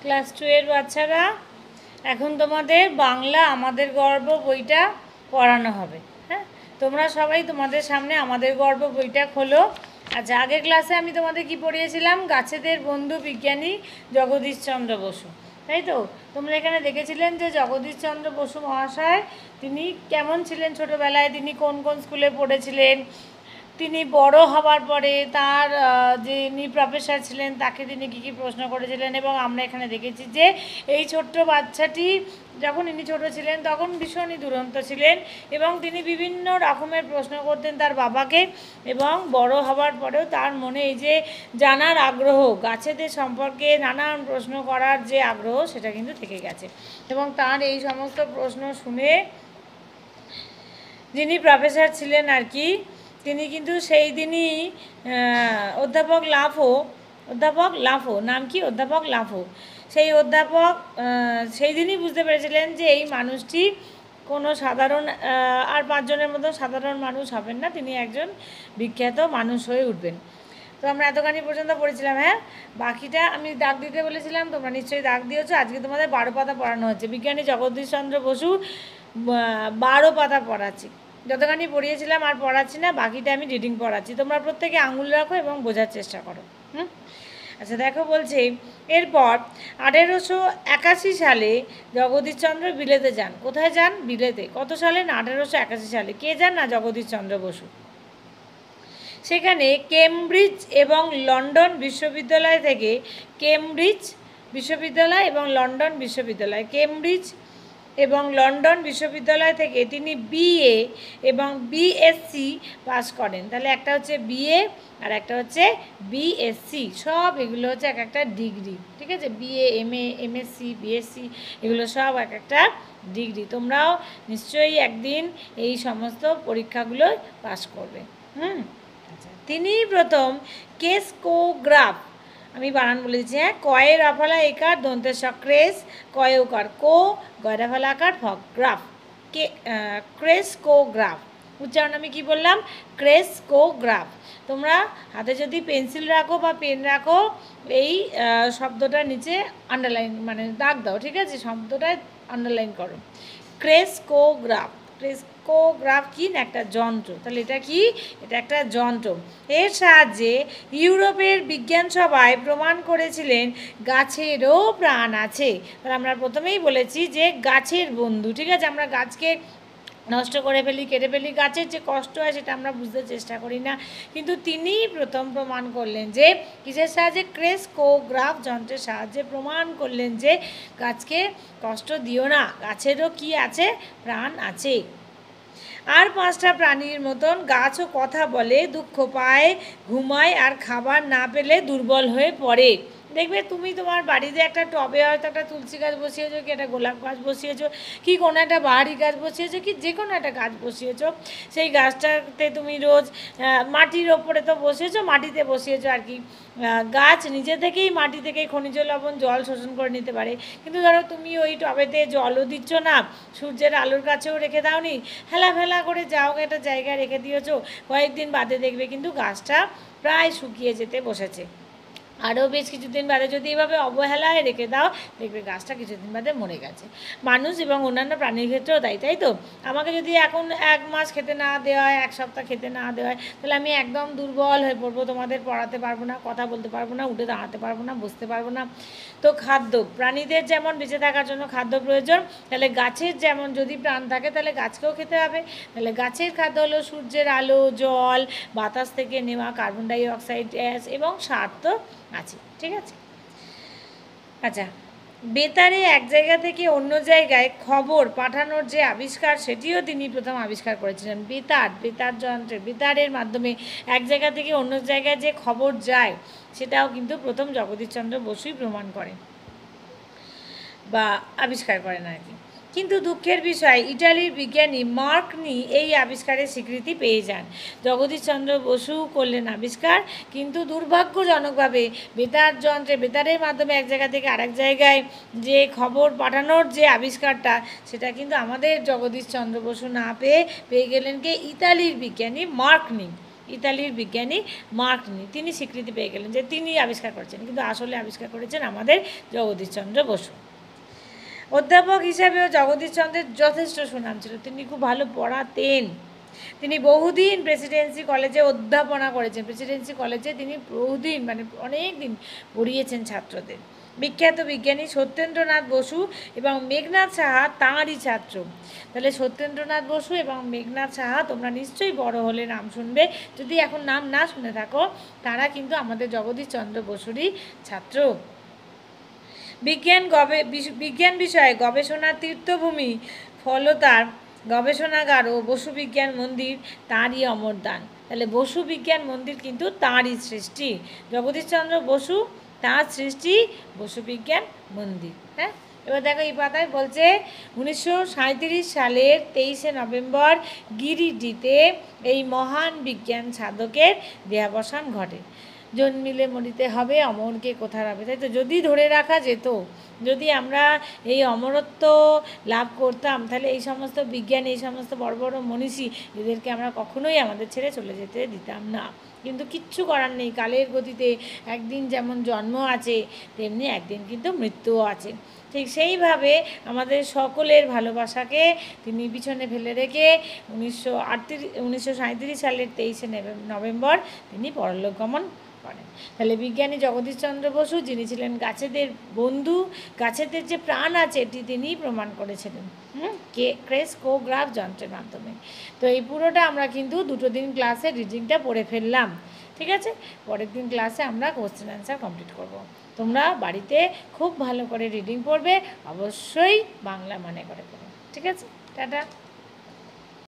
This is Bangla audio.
ক্লাস 2 এর বাচ্চারা, এখন তোমাদের বাংলা আমাদের গর্ব বইটা পড়ানো হবে। হ্যাঁ, তোমরা সবাই তোমাদের সামনে আমাদের গর্ব বইটা খোলো। আচ্ছা, আগের ক্লাসে আমি তোমাদের কি পড়িয়েছিলাম? গাছেদের বন্ধু বিজ্ঞানী জগদীশচন্দ্র বসু, তাই তো? তোমরা এখানে দেখেছিলেন যে জগদীশচন্দ্র বসু মহাশয় তিনি কেমন ছিলেন ছোটোবেলায়, তিনি কোন কোন স্কুলে পড়েছিলেন, তিনি বড় হবার পরে তার যিনি প্রফেসর ছিলেন তাকে তিনি কী কী প্রশ্ন করেছিলেন। এবং আমরা এখানে দেখেছি যে এই ছোট্ট বাচ্চাটি যখন ইনি ছোটো ছিলেন তখন ভীষণই দুরন্ত ছিলেন এবং তিনি বিভিন্ন রকমের প্রশ্ন করতেন তার বাবাকে, এবং বড় হবার পরেও তার মনে এই যে জানার আগ্রহ, গাছেদের সম্পর্কে নানান প্রশ্ন করার যে আগ্রহ, সেটা কিন্তু থেকে গেছে। এবং তার এই সমস্ত প্রশ্ন শুনে যিনি প্রফেসর ছিলেন আর কি, তিনি কিন্তু সেই দিনই অধ্যাপক লাফো, নাম কি? অধ্যাপক লাফো। সেই অধ্যাপক সেই দিনই বুঝতে পেরেছিলেন যে এই মানুষটি কোনো সাধারণ আর 5 জনের মতো সাধারণ মানুষ হবেন না, তিনি একজন বিখ্যাত মানুষ হয়ে উঠবেন। তো আমরা এতখানি পর্যন্ত পড়েছিলাম। হ্যাঁ, বাকিটা আমি দাগ দিতে বলেছিলাম, তোমরা নিশ্চয়ই দাগ দিয়েছো। আজকে তোমাদের 12 পাতা পড়ানো হচ্ছে। বিজ্ঞানী জগদীশচন্দ্র বসু 12 পাতা পড়াচ্ছি। যতখানি পড়িয়েছিলাম আর পড়াচ্ছি না, বাকিটা আমি রিডিং পড়াচ্ছি। তোমরা প্রত্যেকে আঙুল রাখো এবং বোঝার চেষ্টা করো। আচ্ছা, দেখো বলছে, এরপর 1881 সালে জগদীশচন্দ্র বিলেতে যান। কোথায় যান? বিলেতে। কত সালে? না, 1881 সালে। কে যান? না, জগদীশচন্দ্র বসু। সেখানে কেমব্রিজ এবং লন্ডন বিশ্ববিদ্যালয় থেকে, কেমব্রিজ বিশ্ববিদ্যালয় এবং লন্ডন বিশ্ববিদ্যালয়, কেমব্রিজ এবং লন্ডন বিশ্ববিদ্যালয় থেকে তিনি বিএ এবং বিএসসি পাস করেন। তাহলে একটা হচ্ছে বিএ আর একটা হচ্ছে বিএসসি, সব এগুলো হচ্ছে এক একটা ডিগ্রি। ঠিক আছে, বিএ, এমএ, এমএসসি, বিএসসি, এগুলো সব এক একটা ডিগ্রি। তোমরাও নিশ্চয়ই একদিন এই সমস্ত পরীক্ষাগুলো পাস করবে। তিনি প্রথম ক্রেসকোগ্রাফ, আমি বানান বলে দিচ্ছি, হ্যাঁ, কয়ে রাফালা একার দন্তের ক্রেস, কয়ে ওকার কো, গয় রাফালা আকার ফ, গ্রাফ, ক্রেসকোগ্রাফ। উচ্চারণ আমি কি বললাম? ক্রেসকোগ্রাফ। তোমরা হাতে যদি পেন্সিল রাখো বা পেন রাখো, এই শব্দটার নিচে আন্ডারলাইন মানে দাগ দাও। ঠিক আছে, শব্দটায় আন্ডারলাইন করো। ক্রেসকোগ্রাফ। ক্রেসকোগ্রাফ কি না? একটা যন্ত্র। তাহলে এটা কি? এটা একটা যন্ত্র। এর সাহায্যে ইউরোপের বিজ্ঞান সভায় প্রমাণ করেছিলেন গাছেরও প্রাণ আছে। তাহলে আমরা প্রথমেই বলেছি যে গাছের বন্ধু। ঠিক আছে, আমরা গাছকে নষ্ট করে ফেলি, কেটে ফেলি, গাছের যে কষ্ট হয় সেটা আমরা বুঝতে চেষ্টা করি না। কিন্তু তিনি প্রথম প্রমাণ করলেন যে কিসের সাহায্যে? ক্রেসকোগ্রাফ যন্ত্রের সাহায্যে প্রমাণ করলেন যে গাছকে কষ্ট দিও না, গাছেরও কি আছে? প্রাণ আছে। আর 5টা প্রাণীর মতন গাছও কথা বলে, দুঃখ পায়, ঘুমায়, আর খাবার না পেলে দুর্বল হয়ে পড়ে। দেখবে তুমি তোমার বাড়িতে একটা টবে হয়তো একটা তুলসী গাছ বসিয়েছো, কি একটা গোলাপ গাছ বসিয়েছো, কি কোনো একটা বাহারি গাছ বসিয়েছো, কি যে কোনো একটা গাছ বসিয়েছো। সেই গাছটাতে তুমি রোজ মাটির ওপরে তো বসিয়েছো, মাটিতে বসিয়েছো আর কি। গাছ নিজে থেকেই মাটি থেকেই খনিজ লবণ জল শোষণ করে নিতে পারে। কিন্তু ধরো তুমি ওই টবেতে জলও দিচ্ছ না, সূর্যের আলোর কাছেও রেখে দাওনি, হেলা করে যাও একটা জায়গায় রেখে দিয়েছো, কয়েকদিন বাদে দেখবে কিন্তু গাছটা প্রায় শুকিয়ে যেতে বসেছে। আরও বেশ কিছুদিন বাদে যদি এভাবে অবহেলায় রেখে দাও, দেখবে গাছটা কিছুদিন বাদে মরে গেছে। মানুষ এবং অন্যান্য প্রাণীর ক্ষেত্রেও তাই তো? আমাকে যদি এখন 1 মাস খেতে না দেওয়া হয়, 1 সপ্তাহ খেতে না দেওয়া হয়, তাহলে আমি একদম দুর্বল হয়ে পড়বো, তোমাদের পড়াতে পারবো না, কথা বলতে পারবো না, উঠে দাঁড়াতে পারবো না, বসতে পারবো না। তো খাদ্য, প্রাণীদের যেমন বেঁচে থাকার জন্য খাদ্য প্রয়োজন, তাহলে গাছের যেমন যদি প্রাণ থাকে তাহলে গাছকেও খেতে হবে। তাহলে গাছের খাদ্য হলো সূর্যের আলো, জল, বাতাস থেকে নেওয়া কার্বন ডাই অক্সাইড গ্যাস এবং সার তো আছে। ঠিক আছে, আচ্ছা, বেতারে এক জায়গা থেকে অন্য জায়গায় খবর পাঠানোর যে আবিষ্কার, সেটিও তিনি প্রথম আবিষ্কার করেছিলেন। বেতার যন্ত্রের, বেতারের মাধ্যমে এক জায়গা থেকে অন্য জায়গায় যে খবর যায়, সেটাও কিন্তু প্রথম জগদীশচন্দ্র বসুই প্রমাণ করেন বা আবিষ্কার করেন আর কি। কিন্তু দুঃখের বিষয়, ইটালির বিজ্ঞানী মার্কনি এই আবিষ্কারের স্বীকৃতি পেয়ে যান। জগদীশচন্দ্র বসু করলেন আবিষ্কার, কিন্তু দুর্ভাগ্যজনকভাবে বেতারের মাধ্যমে এক জায়গা থেকে আরেক জায়গায় যে খবর পাঠানোর যে আবিষ্কারটা, সেটা কিন্তু আমাদের জগদীশচন্দ্র বসু না পেয়ে গেলেন কে? ইতালির বিজ্ঞানী মার্কনি। ইতালির বিজ্ঞানী মার্কনি, তিনি স্বীকৃতি পেয়ে গেলেন যে তিনি আবিষ্কার করেছেন, কিন্তু আসলে আবিষ্কার করেছেন আমাদের জগদীশচন্দ্র বসু। অধ্যাপক হিসাবেও জগদীশচন্দ্রের যথেষ্ট সুনাম ছিল, তিনি খুব ভালো পড়াতেন। তিনি বহুদিন প্রেসিডেন্সি কলেজে অধ্যাপনা করেছেন, প্রেসিডেন্সি কলেজে তিনি বহুদিন মানে অনেক দিন পড়িয়েছেন ছাত্রদের। বিখ্যাত বিজ্ঞানী সত্যেন্দ্রনাথ বসু এবং মেঘনাথ সাহা তাঁরই ছাত্র। তাহলে সত্যেন্দ্রনাথ বসু এবং মেঘনাথ সাহা তোমরা নিশ্চয়ই বড় হলে নাম শুনবে, যদি এখন নাম না শুনে থাকো, তারা কিন্তু আমাদের জগদীশচন্দ্র বসুরই ছাত্র। বিজ্ঞান বিষয়ে গবেষণার তীর্থভূমি ফলতার গবেষণাগার ও বসু বিজ্ঞান মন্দির তাঁরই অমর দান। তাহলে বসু বিজ্ঞান মন্দির কিন্তু তাঁরই সৃষ্টি, জগদীশচন্দ্র বসু তাঁর সৃষ্টি বসু বিজ্ঞান মন্দির। হ্যাঁ, এবার দেখো এই পাতায় বলছে 1937 সালের 23শে নভেম্বর গিরিডিতে এই মহান বিজ্ঞান সাধকের দেহাবসান ঘটে। জন্মিলে মরিতে হবে, অমরকে কোথা হবে। তাই তো, যদি ধরে রাখা যেত, যদি আমরা এই অমরত্ব লাভ করতাম, তাহলে এই সমস্ত বিজ্ঞান, এই সমস্ত বড় বড় মনীষী, এদেরকে আমরা কখনোই আমাদের ছেড়ে চলে যেতে দিতাম না। কিন্তু কিচ্ছু করার নেই, কালের গতিতে একদিন যেমন জন্ম আছে, তেমনি একদিন কিন্তু মৃত্যুও আছে। ঠিক সেইভাবে আমাদের সকলের ভালোবাসাকে তিনি পিছনে ফেলে রেখে 1937 সালের 23শে নভেম্বর তিনি পরলোক গমন করেন। তাহলে বিজ্ঞানী জগদীশচন্দ্র বসু, যিনি ছিলেন গাছেদের বন্ধু, গাছেদের যে প্রাণ আছে এটি তিনিই প্রমাণ করেছিলেন ক্রেস্কোগ্রাফ যন্ত্রের মাধ্যমে। তো এই পুরোটা আমরা কিন্তু 2 দিন ক্লাসে রিডিংটা পড়ে ফেললাম। ঠিক আছে, পরের দিন ক্লাসে আমরা কোশ্চেন অ্যান্সার কমপ্লিট করব। তোমরা বাড়িতে খুব ভালো করে রিডিং পড়বে, অবশ্যই বাংলা মানে করে পড়ো। ঠিক আছে, টাটা।